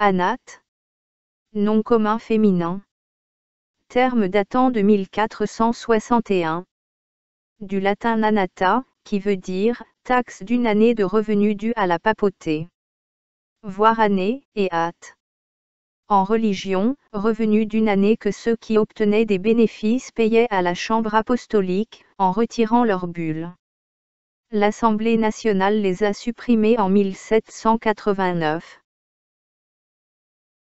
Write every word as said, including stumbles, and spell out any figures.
Anat. Nom commun féminin. Terme datant de mille quatre cent soixante et un. Du latin nanata, qui veut dire « taxe d'une année de revenus due à la papauté ». Voir année, et at. En religion, revenu d'une année que ceux qui obtenaient des bénéfices payaient à la chambre apostolique, en retirant leurs bulles. L'Assemblée nationale les a supprimés en mille sept cent quatre-vingt-neuf.